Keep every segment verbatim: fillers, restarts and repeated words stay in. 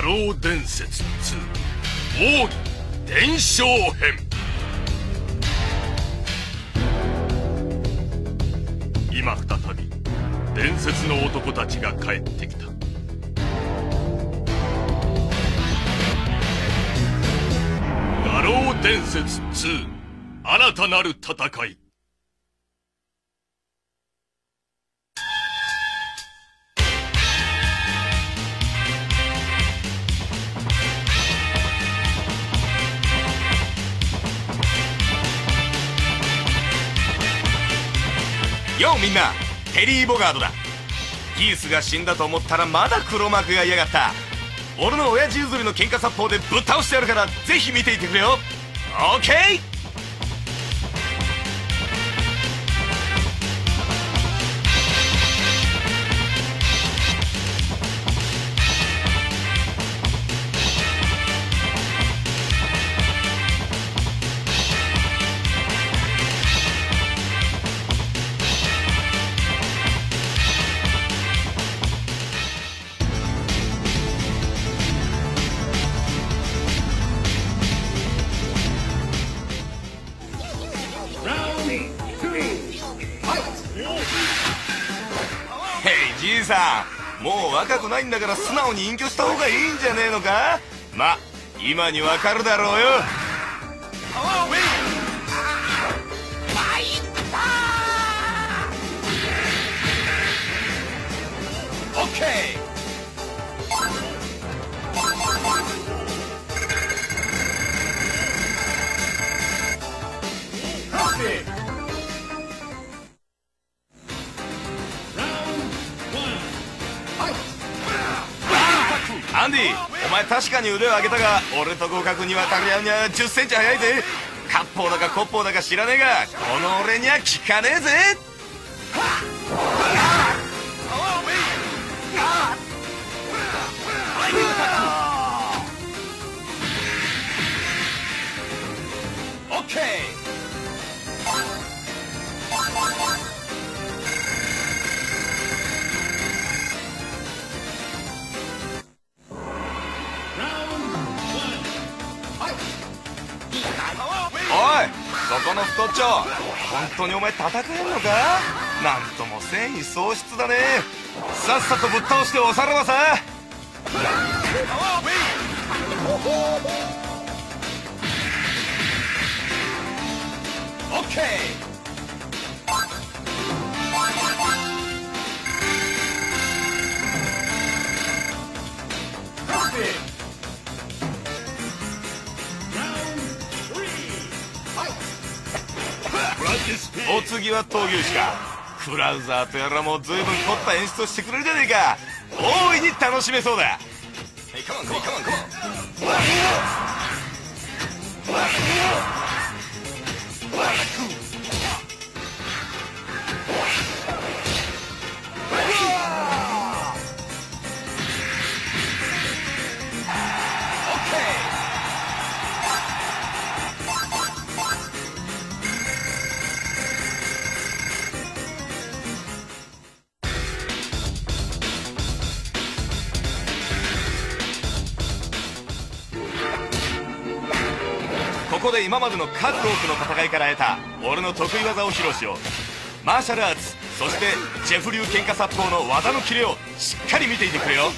ロー伝説ツー奥義伝承編。今再び伝説の男たちが帰ってきた。画廊伝説ツー新たなる戦い。 ようみんな、テリー・ボガードだ。ギースが死んだと思ったらまだ黒幕が嫌がった。俺の親父譲りの喧嘩殺法でぶっ倒してやるから、ぜひ見ていてくれよ。オーケー。じいさん、もう若くないんだから素直に隠居した方がいいんじゃねえのか。ま、今にわかるだろうよ。オッケー。アンディ、お前確かに腕を上げたが、俺と互角に渡り合うにはじゅっセンチ早いぜ。割烹だか骨砲だか知らねえが、この俺には効かねえぜ。オッケー。おい、そこの太っちょ、本当にお前戦えんのか。なんとも戦意喪失だね。さっさとぶっ倒しておさらばさ。オッケー。お次は闘牛士か。クラウザーとやらも随分凝った演出をしてくれるじゃねえか。大いに楽しめそうだ。ここで今までの数多くの戦いから得た俺の得意技を披露しよう。マーシャルアーツ、そしてジェフ流喧嘩殺法の技のキレをしっかり見ていてくれよ。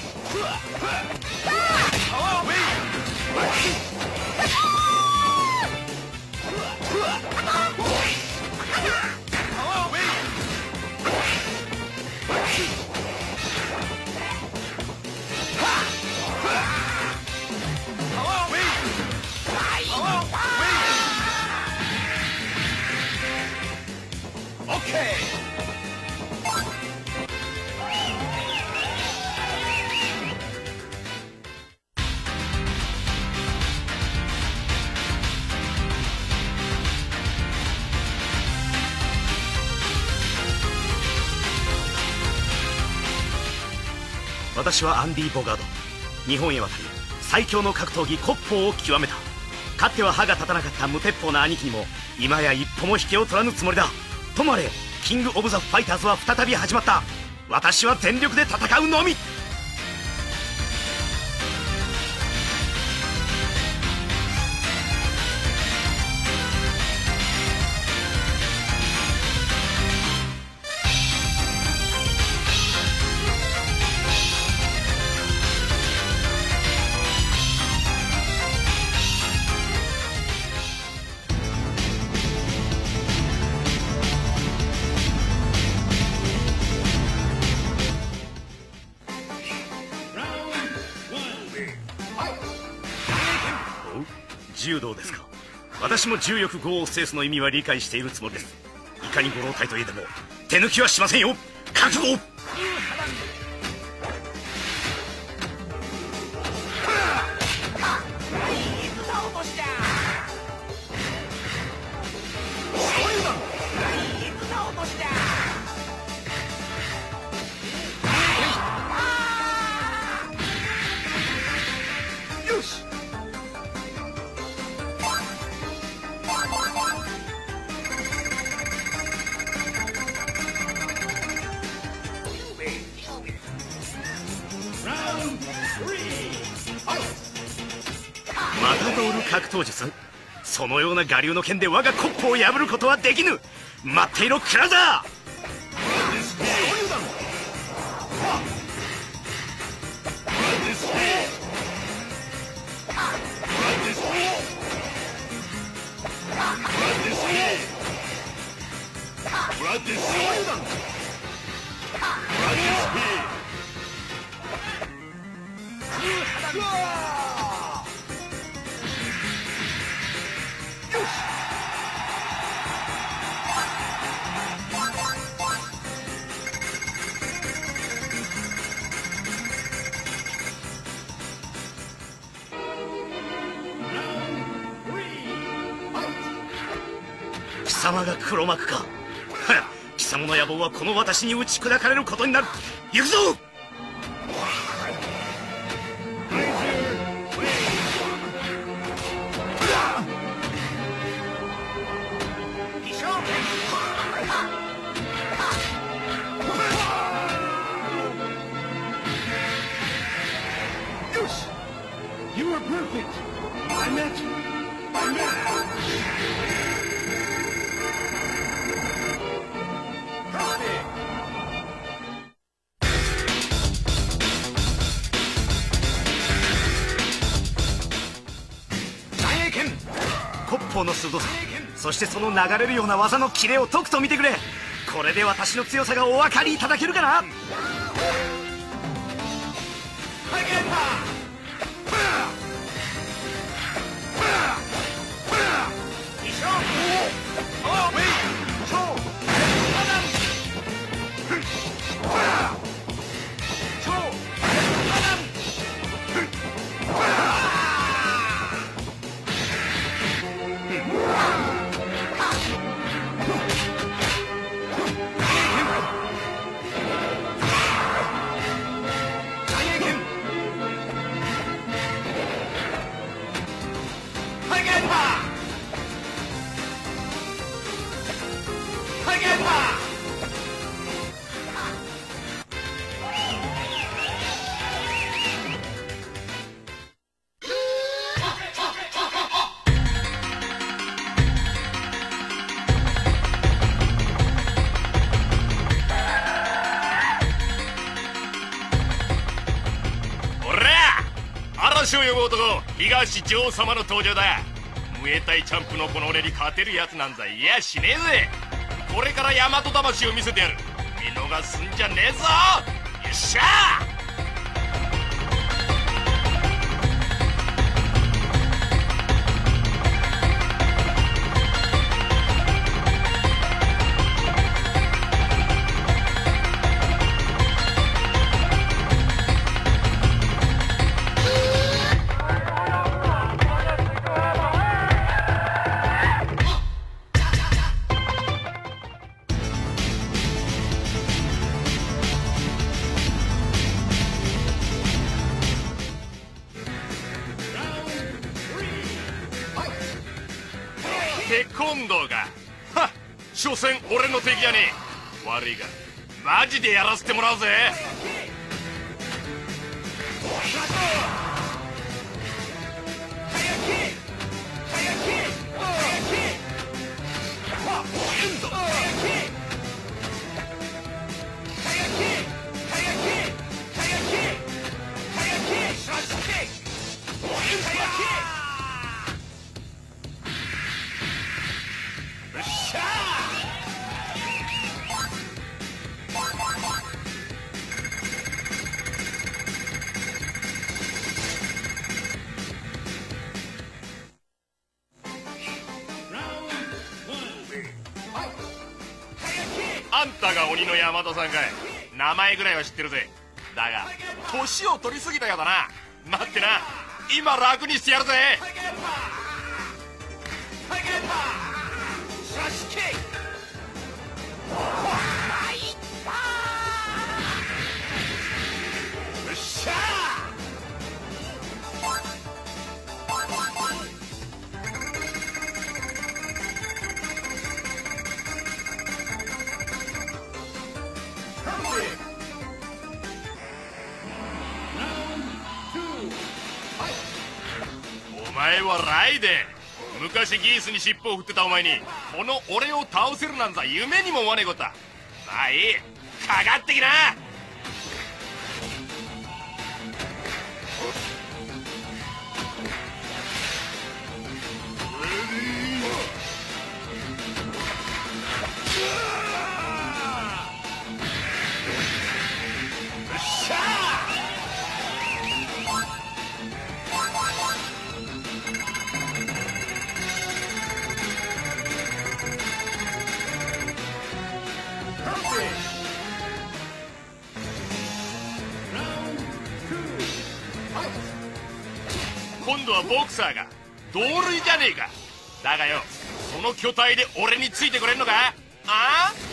私はアンディ・ボガード。日本へ渡り最強の格闘技骨砲を極めた。かつては歯が立たなかった無鉄砲な兄貴にも今や一歩も引けを取らぬつもりだ。ともあれキング・オブ・ザ・ファイターズは再び始まった。私は全力で戦うのみ。 柔道ですか。私も柔力豪を制すの意味は理解しているつもりです。いかにご老体といえども手抜きはしませんよ。覚悟。マタドール格闘術、そのような我流の剣で我がコップを破ることはできぬ。待っていろクラウザー。貴様が黒幕か。貴様の野望はこの私に打ち砕かれることになる。行くぞ。 You were perfect. I met you. I met you. コッポーの鋭さ、そしてその流れるような技のキレをとくと見てくれ。これで私の強さがお分かりいただけるかな。 嵐を呼ぶ男、東城様の登場だ。ムエタイチャンプのこの俺に勝てるやつなんざいやしねえぜ。これから大和魂を見せてやる。見逃すんじゃねえぞ。よっしゃー。テコンドーがはっ、所詮俺の敵やねえ。悪いがマジでやらせてもらうぜ。 あんたが鬼の山田さんかい。名前ぐらいは知ってるぜ。だが年を取りすぎたようだな。待ってな、今楽にしてやるぜ。お前はライデン。昔ギースに尻尾を振ってたお前にこの俺を倒せるなんざ夢にも思わねえことだ。まあいい、かかってきな。今度はボクサーが同類じゃねえか。だがよ、その巨体で俺についてくれんのか。ああ、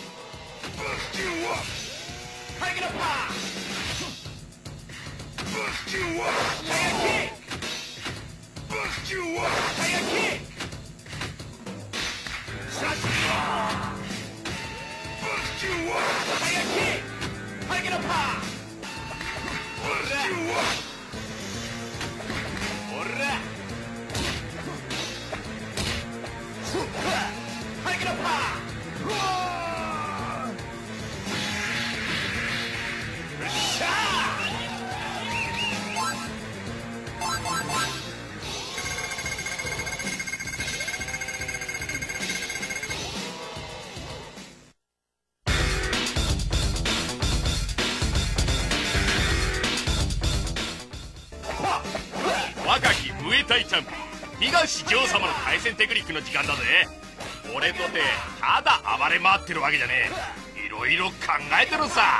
若きムエタイチャンプ東ジョー様の対戦テクニックの時間だぜ。俺とてただ暴れ回ってるわけじゃねえ。いろいろ考えてるさ。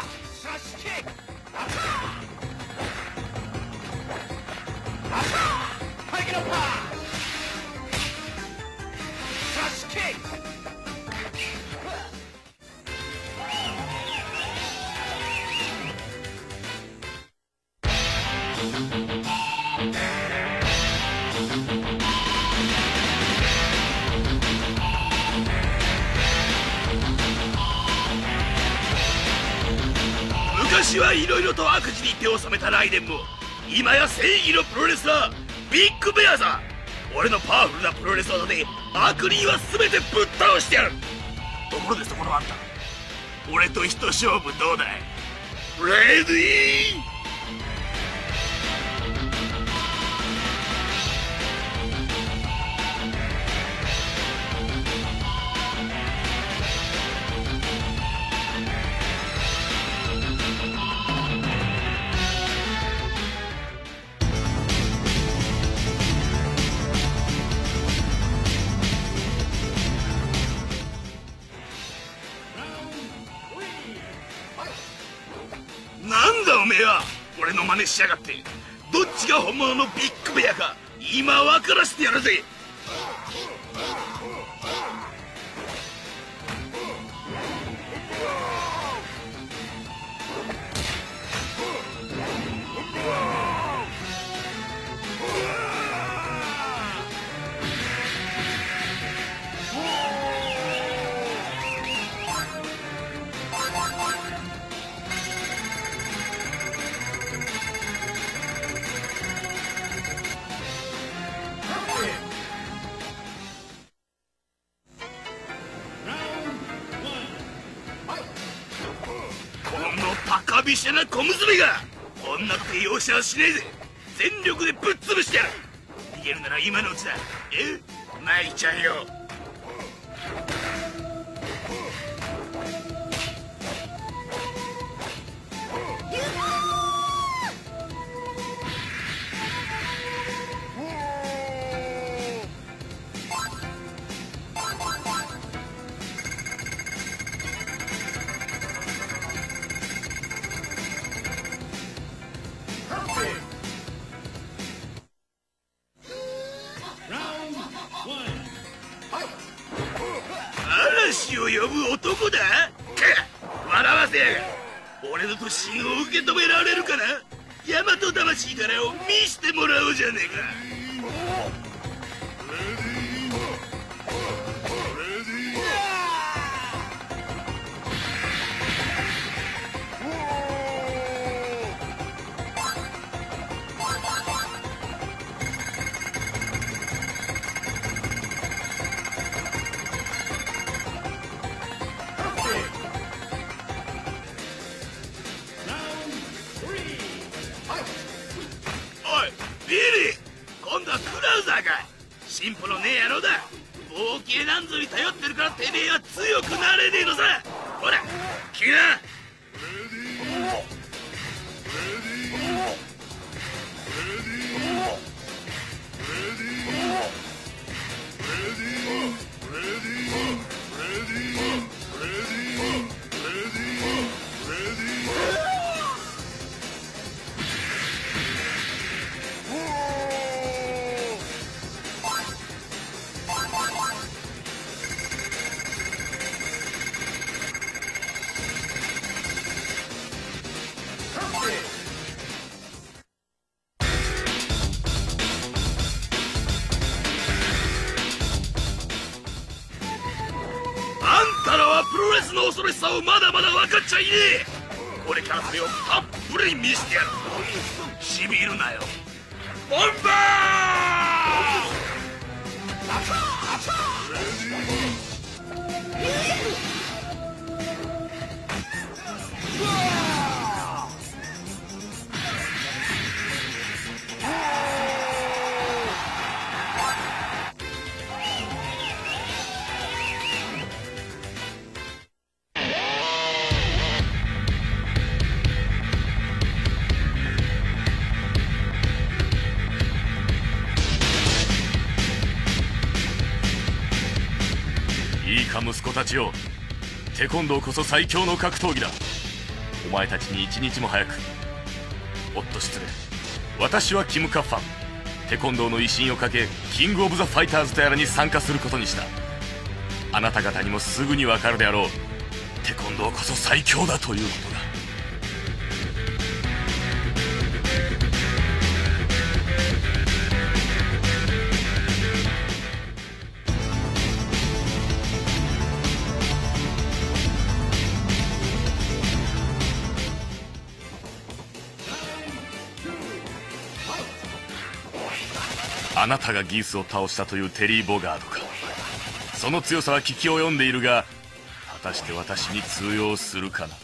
昔はいろいろと悪事に手を染めたライデンも今や正義のプロレスラービッグベアさ。俺のパワフルなプロレス技で悪人は全てぶっ倒してやる。ところでそこのあんた、俺と一勝負どうだい？レディー。なんだおめえは俺の真似しやがって。どっちが本物のビッグベアか今分からせてやるぜ。バカびしゃな小娘が女って容赦はしねえぜ。全力でぶっ潰してやる。逃げるなら今のうちだ。え、マイちゃんよ。 魂を呼ぶ男だ。笑わせやがる。俺の突進を受け止められるかな。大和魂からを見してもらおうじゃねえか。ビリー、今度はクラウザーか。進歩のねえ野郎だ。冒険なんぞに頼ってるからてめえは強くなれねえのさ。ほら来な。プロレスの恐ろしさをまだまだ分かっちゃいねえ。これからそれをたっぷり見せてやる。しびるなよ。ボンバいいか息子たちよ、テコンドーこそ最強の格闘技だ。お前たちに一日も早く。おっと失礼、私はキム・カッファン。テコンドーの威信をかけキング・オブ・ザ・ファイターズとやらに参加することにした。あなた方にもすぐにわかるであろう。テコンドーこそ最強だということだ。あなたがギースを倒したというテリー・ボガードか。その強さは聞き及んでいるが、果たして私に通用するかな。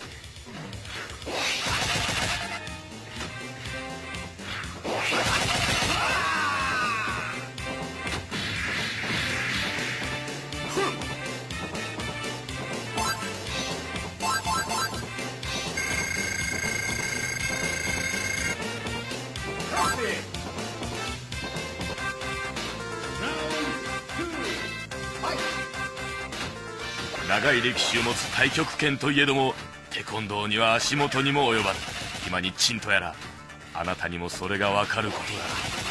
長い歴史を持つ太極拳といえども、テコンドーには足元にも及ばぬ。今にチンとやら、あなたにもそれがわかることだ。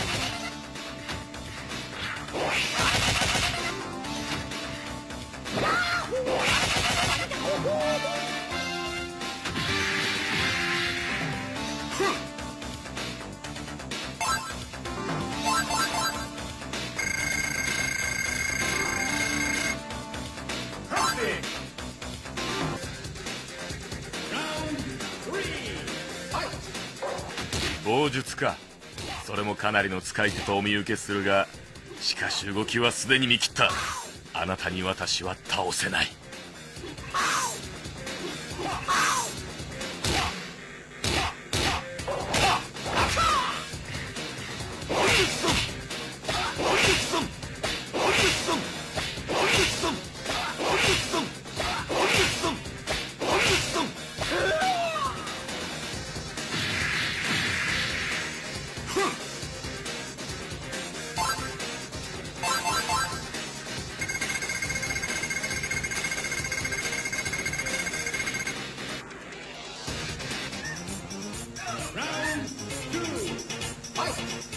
棒術か。それもかなりの使い手とお見受けするが、しかし動きはすでに見切った。あなたに私は倒せない。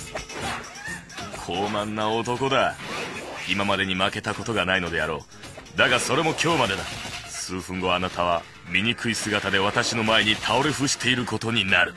高慢な男だ。今までに負けたことがないのであろう。 だがそれも今日までだ。数分後あなたは醜い姿で私の前に倒れ伏していることになる。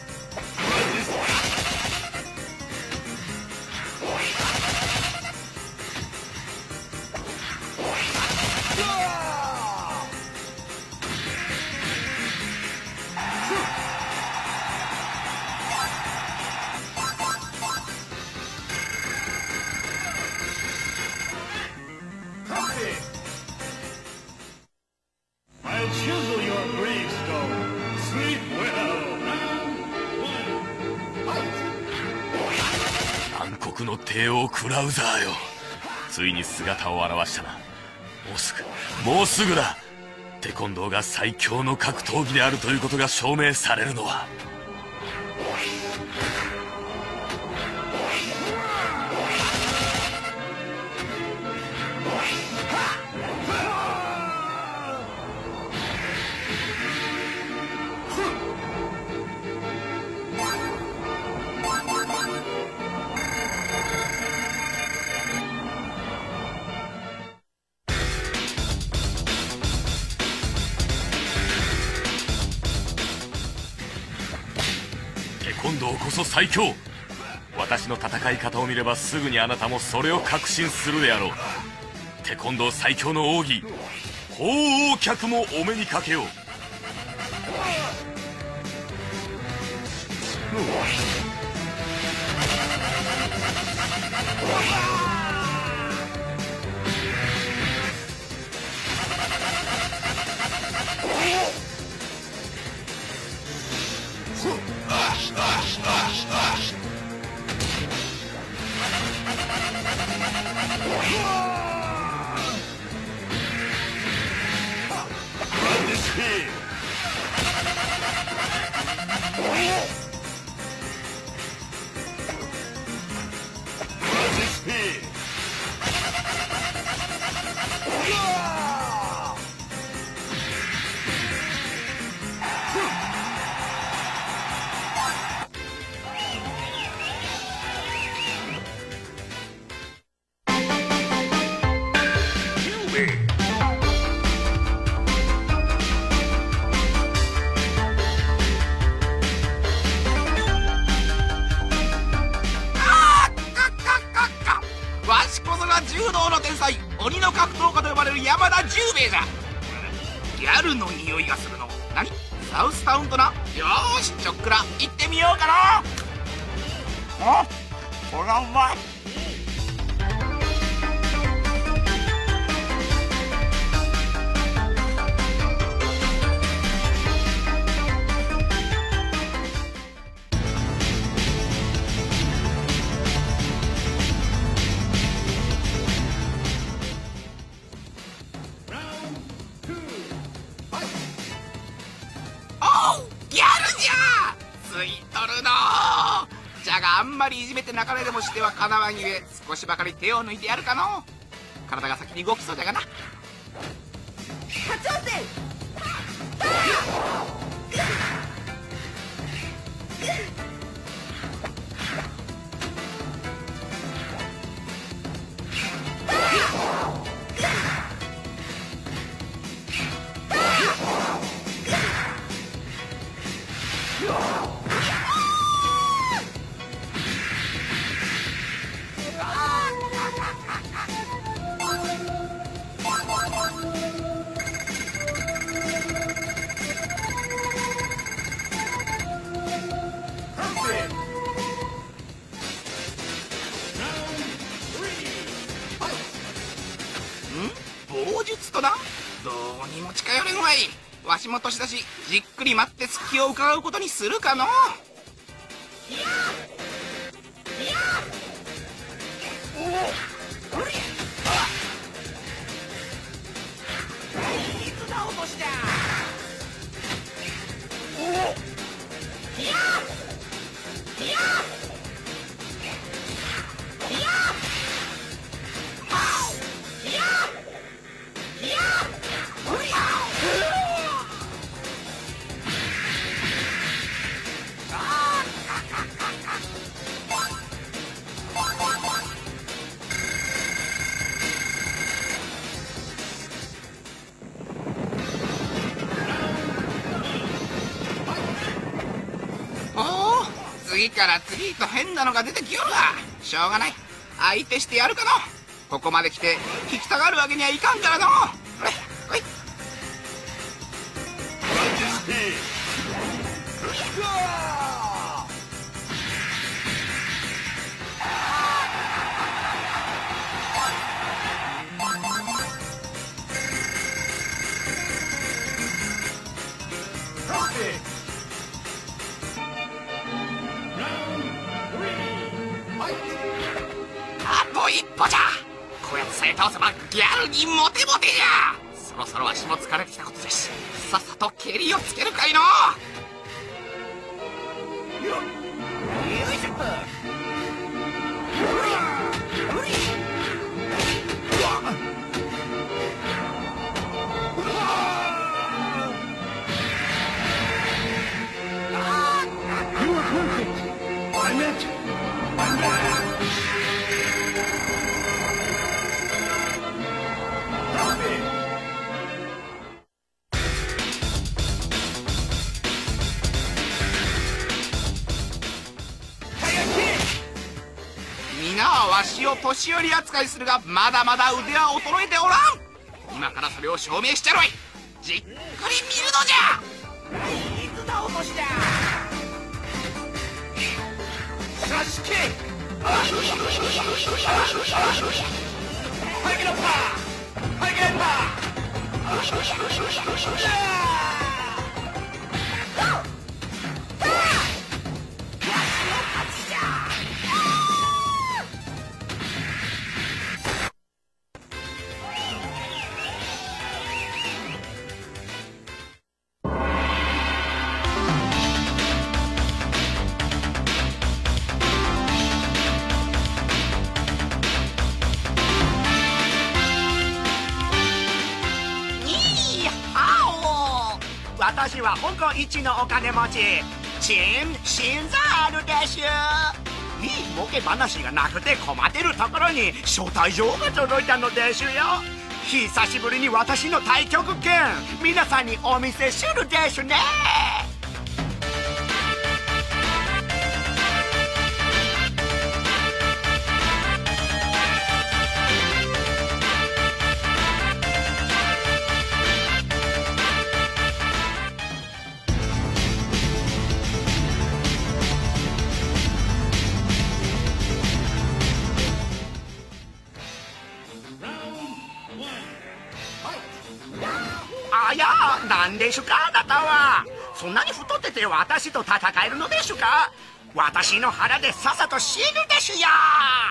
I'll chisel your gravestone. Sleep well. Round one. 暗黒の帝王クラウザーよ、ついに姿を現したな。もうすぐもうすぐだ。テコンドーが最強の格闘技であるということが証明されるのは。テコンドーこそ最強。私の戦い方を見ればすぐにあなたもそれを確信するであろう。テコンドー最強の奥義鳳凰脚もお目にかけよう。 わしこそが柔道の天才、鬼の格闘家と呼ばれる山田十兵衛じゃ。ギャルの匂いがするの。何？サウスタウンとな。よーし、ちょっくら行ってみようかな。あ、これはうまい。ギャルじゃついとるのー。じゃがあんまりいじめて泣かれでもしてはかなわんゆえ、少しばかり手を抜いてやるかの。体が先に動きそうじゃがな。棒術とな。どうにも近寄れんわい。わしも年だし、じっくり待って隙を伺うことにするかの。水だ落としじゃ。 次から次と変なのが出てきよるわ。しょうがない、相手してやるかの。ここまで来て引きたがるわけにはいかんからの。ほれほい。あと一歩じゃ。こやつさえ倒せばギャルにモテモテじゃ。そろそろ足も疲れてきたことですし、さっさと蹴りをつけるかいの。よいしょ。皆はわしを年寄り扱いするが、まだまだ腕は衰えておらん。今からそれを証明しちゃろい。じっくり見るのじゃ。いつだ落としだ。差しけ。はいけろパー。はいけろパー。 私は香港一のお金持ち、チン・シンザールでしゅ。いい儲け話がなくて困ってるところに招待状が届いたのでしゅよ。久しぶりに私の太極拳、皆さんにお見せするでしゅね。あや、なんでしゅかあなたは。そんなに太ってて私と戦えるのでしゅか。私の腹でさっさと死ぬでしゅや。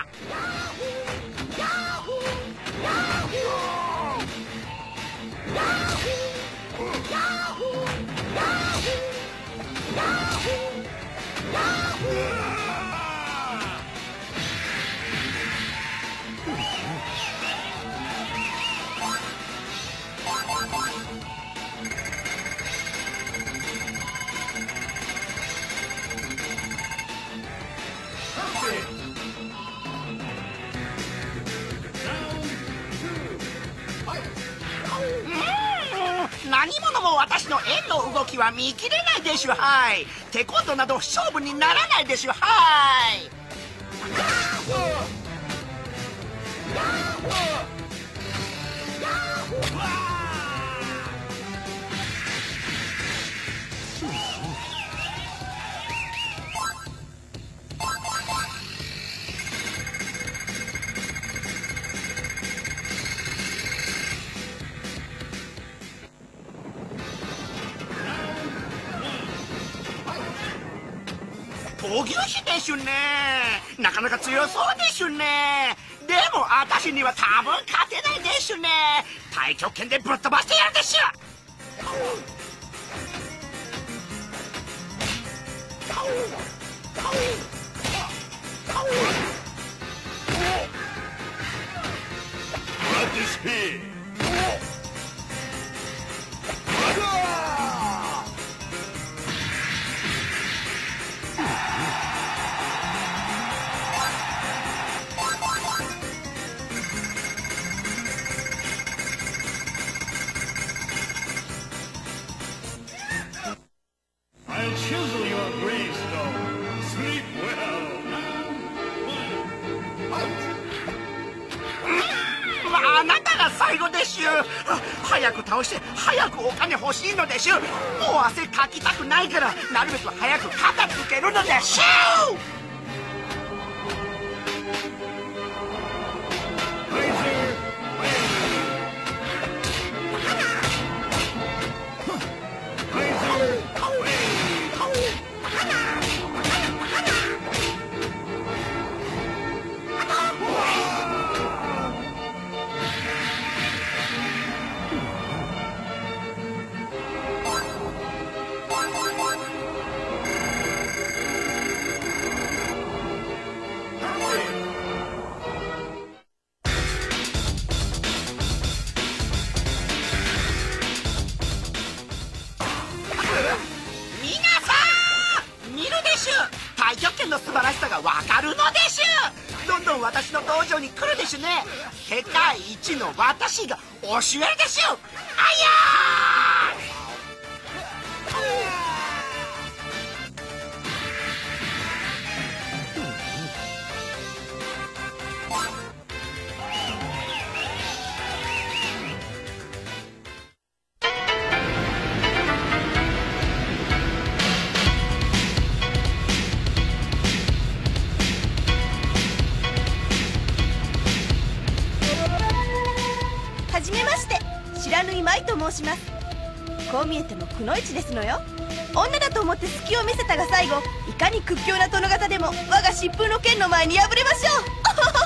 何者も私の円の動きは見切れないでしゅ。はい、テコンドーなど勝負にならないでしゅ。はい。闘牛士でしゅね。なかなか強そうでしゅね。でも私には多分勝てないでしゅね。太極拳でぶっ飛ばしてやるでしゅ。 I'll chisel your gravestone. Sleep が最後でしゅ。早く倒して早くお金欲しいのでしゅ。もう汗かきたくないからなるべく早く片付けるのでしゅ。太極拳の素晴らしさがわかるのでしゅ。どんどん私の道場に来るでしゅね。世界一の私が教えるでしゅ。あやはじめまして、白縫舞と申します。こう見えてもくのいちですのよ。女だと思って隙を見せたが最後、いかに屈強な殿方でも我が疾風の剣の前に敗れましょう。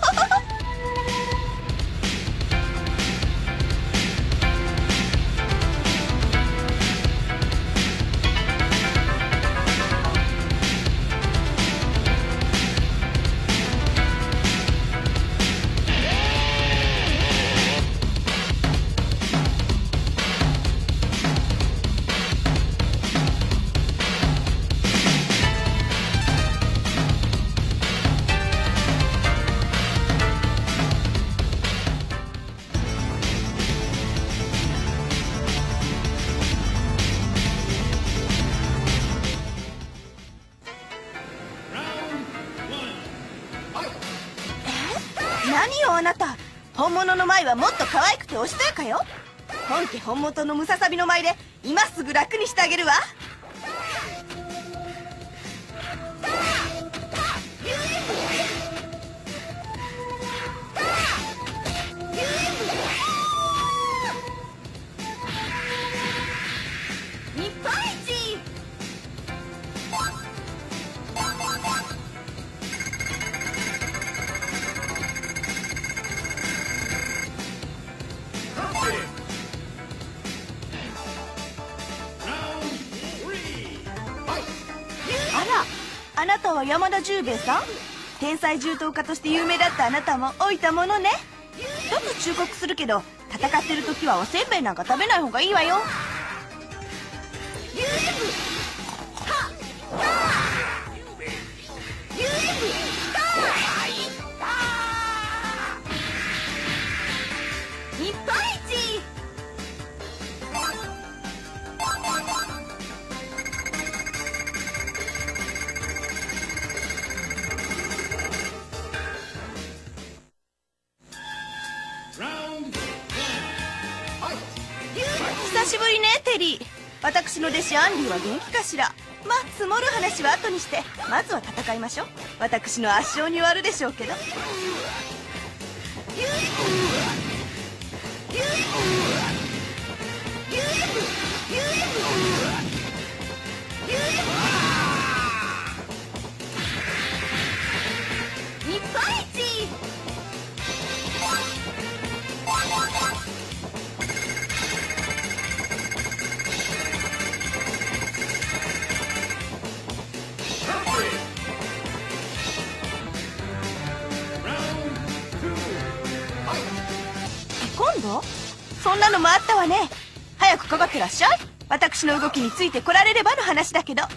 何よあなた、本物の舞はもっと可愛くておしとやかよ。本家本元のムササビの舞で今すぐ楽にしてあげるわ。日本一。あなたは山田十兵衛さん。天才柔道家として有名だったあなたも老いたものね。ちょっと忠告するけど、戦ってる時はおせんべいなんか食べない方がいいわよ。日本一。久しぶりねテリー。私の弟子アンディは元気かしら。まあ積もる話は後にして、まずは戦いましょう。私の圧勝に終わるでしょうけど。日本一。今度そんなのもあったわね。早くかかってらっしゃい。私の動きについてこられればの話だけど。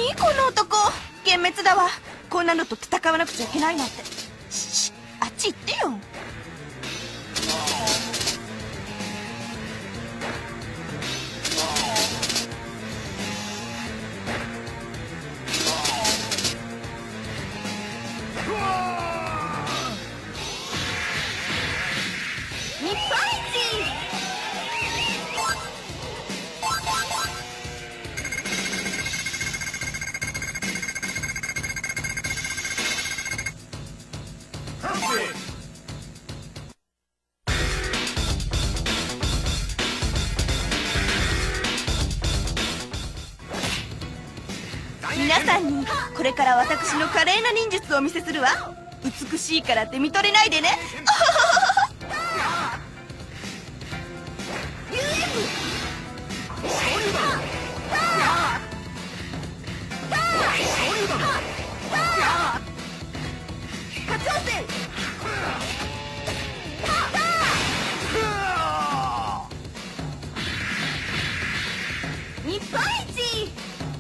何この男、幻滅だわ。こんなのと戦わなくちゃいけないなんて。しし、あっち行ってよ。日本一。皆さんにこれから私の華麗な忍術をお見せするわ。美しいからって見とれないでね。日本一。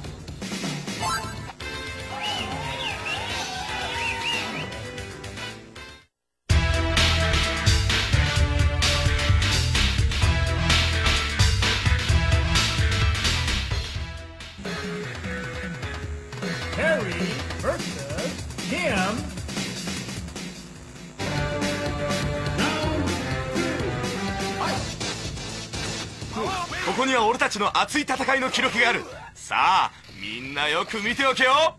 ここには俺たちの熱い戦いの記録がある。さあみんなよく見ておけよ。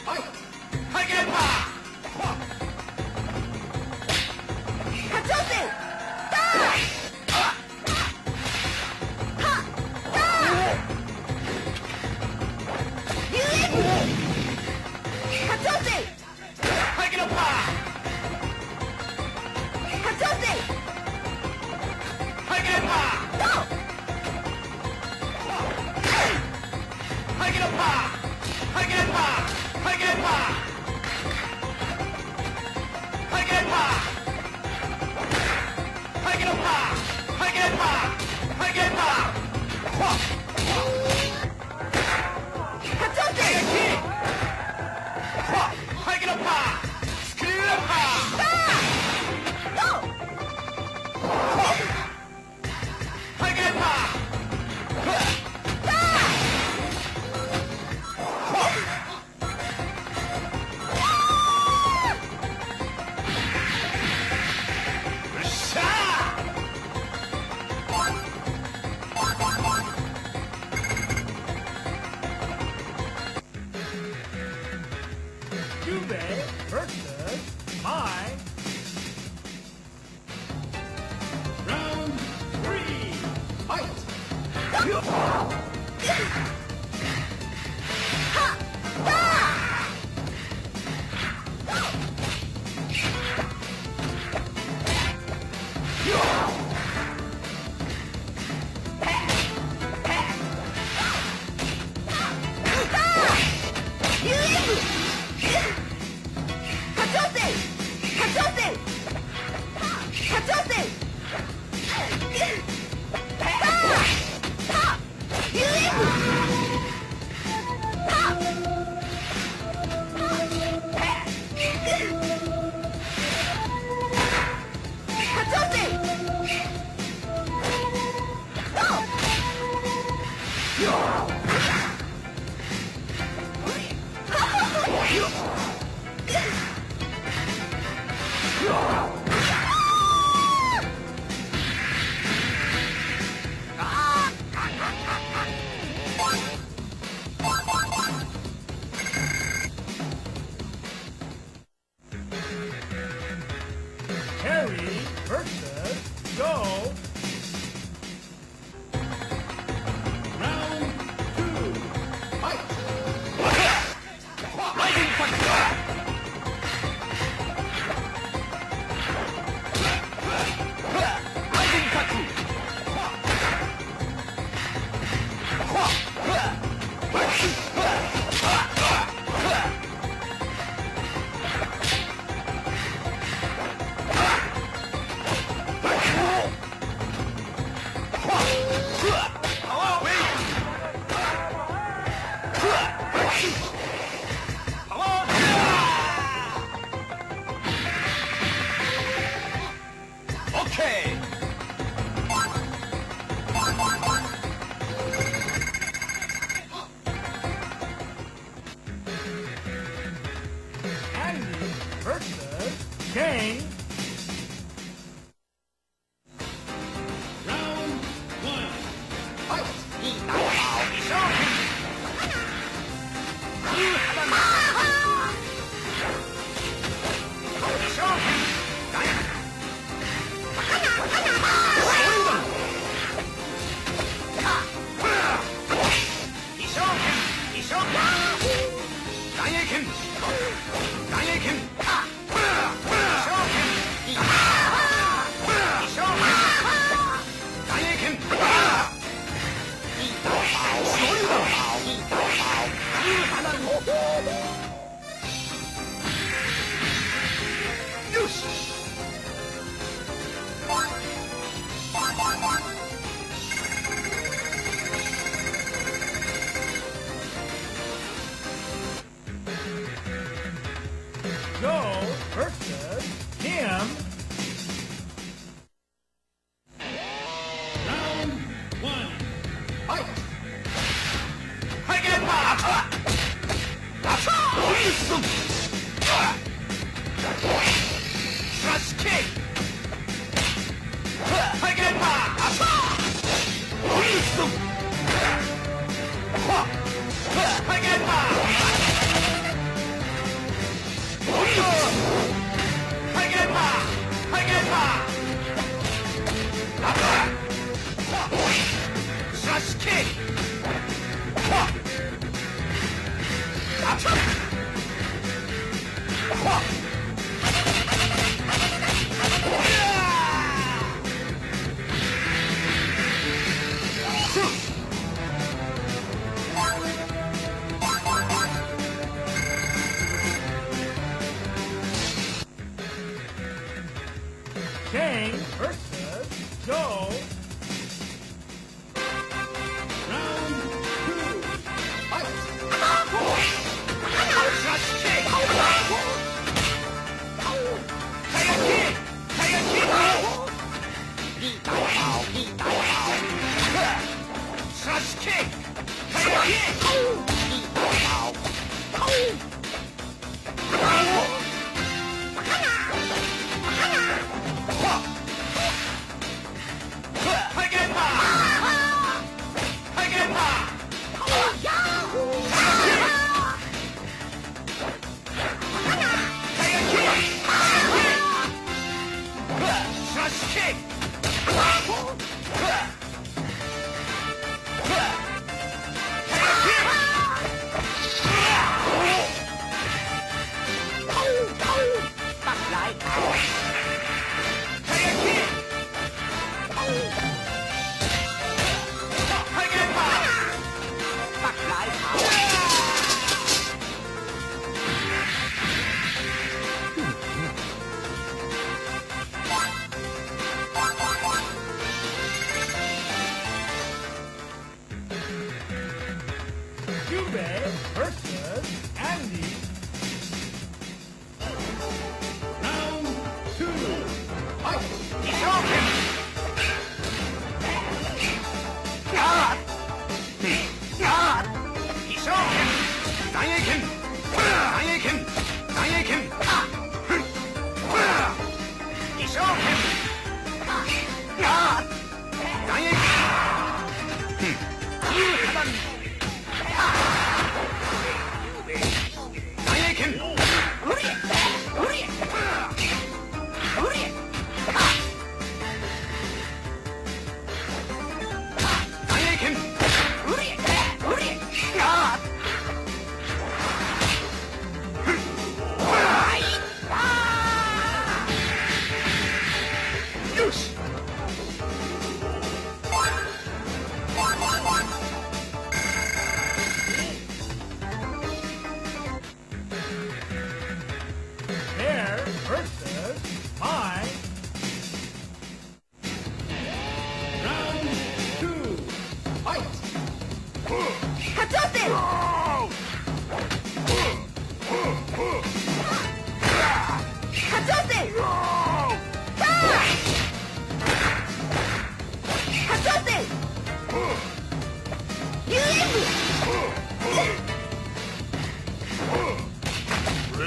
こ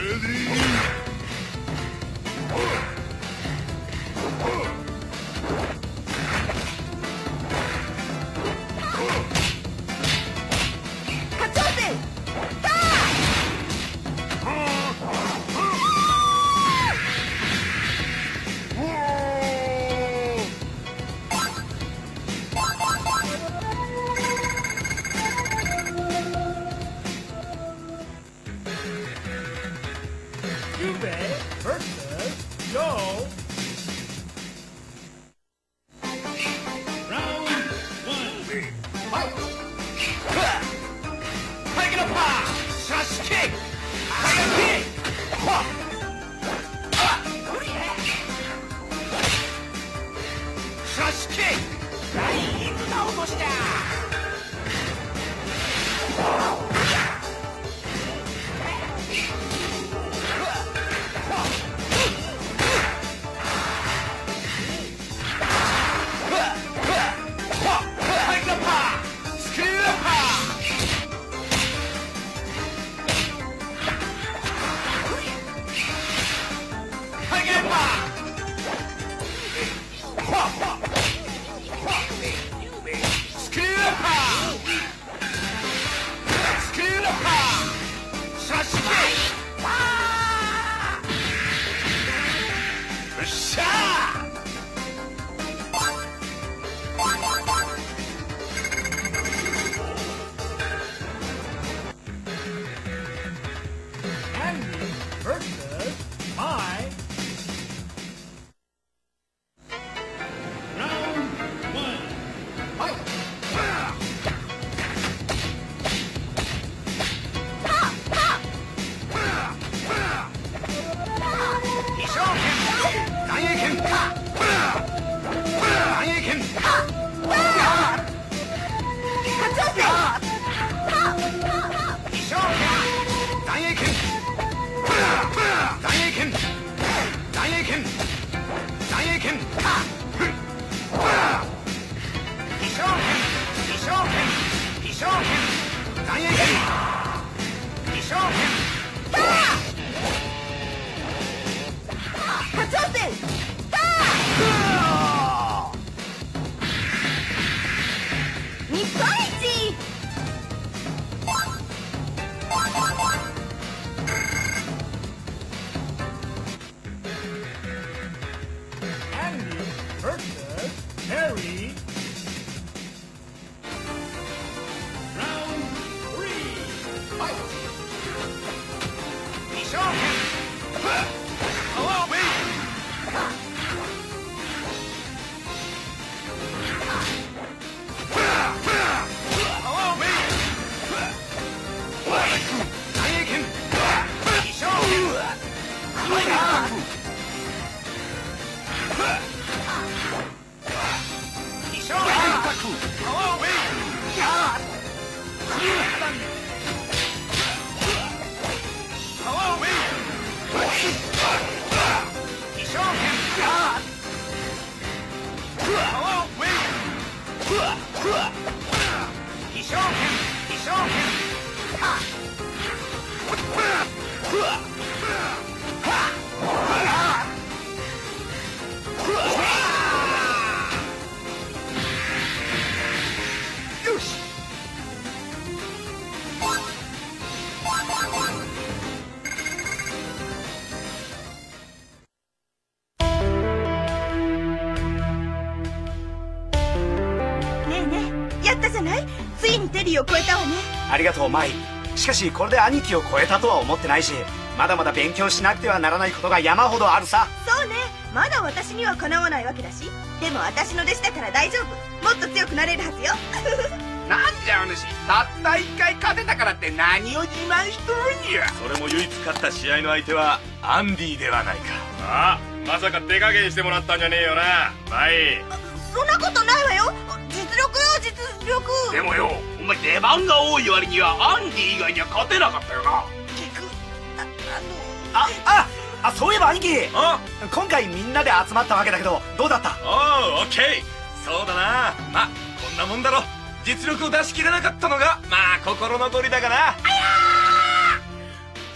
を超えたわね。 ありがとうマイ。しかしこれで兄貴を超えたとは思ってないし、まだまだ勉強しなくてはならないことが山ほどあるさ。 そうね、まだ私にはかなわないわけだし、でも私の弟子だから大丈夫。もっと強くなれるはずよ。 なんじゃお主、たった一回勝てたからって何を自慢しとるんや。 それも唯一勝った試合の相手はアンディではないか。 ああ、まさか手加減してもらったんじゃねえよなマイ。 そんなことないわよ。実力よ実力。 でもよ、お前出番が多い割にはアンディ以外には勝てなかったよな。 結局ああああそういえば兄貴、今回みんなで集まったわけだけどどうだった？ おお、オッケー。そうだな、まあこんなもんだろ。実力を出し切れなかったのがまあ心残りだがな。あやー本気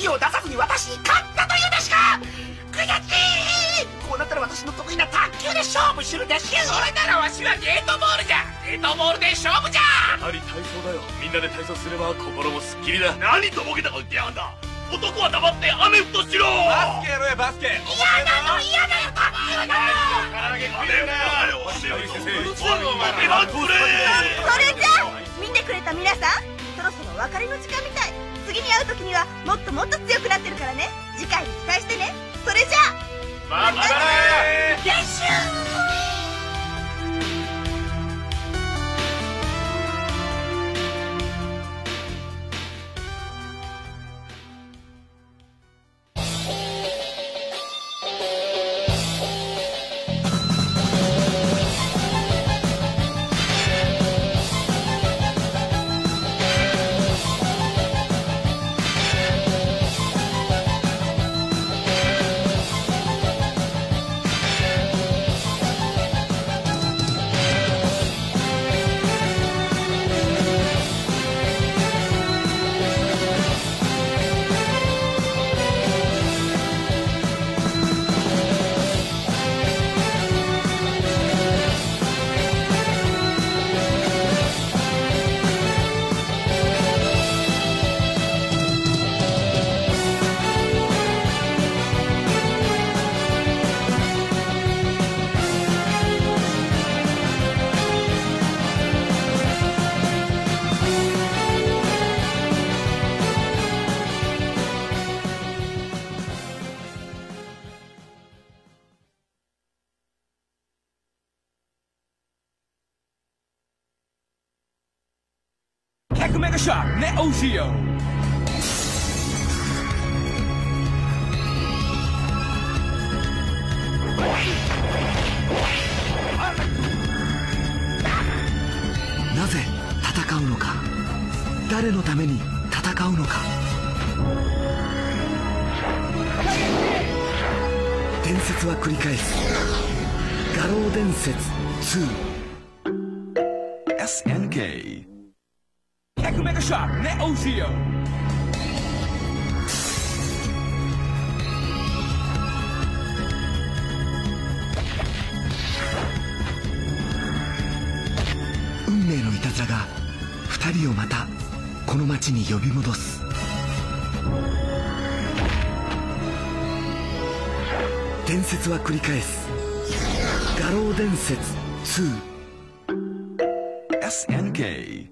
敵を出さずに私に勝ったというですか。悔しい。こうなったら私の得意な卓球で勝負するでしょ。それならわしはゲートボールじゃ。ゲートボールで勝負じゃ。 やはり体操だよ。みんなで体操すれば心もすっきりだ。 何とぼけたこと言ってやがんだ。男は黙ってアメフトしろ。 バスケやろうやバスケ。 嫌なの嫌だよタブーだよ。 唐揚げ食えるなよ。先生それじゃあ見てくれた皆さん、そろそろお別れの時間みたい。次に会う時にはもっともっと強くなってるからね。次回に期待してね。それじゃあまたね練習。 ひゃくメガショットネオジオ。 なぜ戦うのか、誰のために戦うのか。伝説は繰り返す。画廊伝説ツー エスエヌケー。 ひゃくメガショットネオジオ。 運命のいたずらが二人をまたこの町に呼び戻す。伝説は繰り返す。画廊伝説ツー エスエヌケー。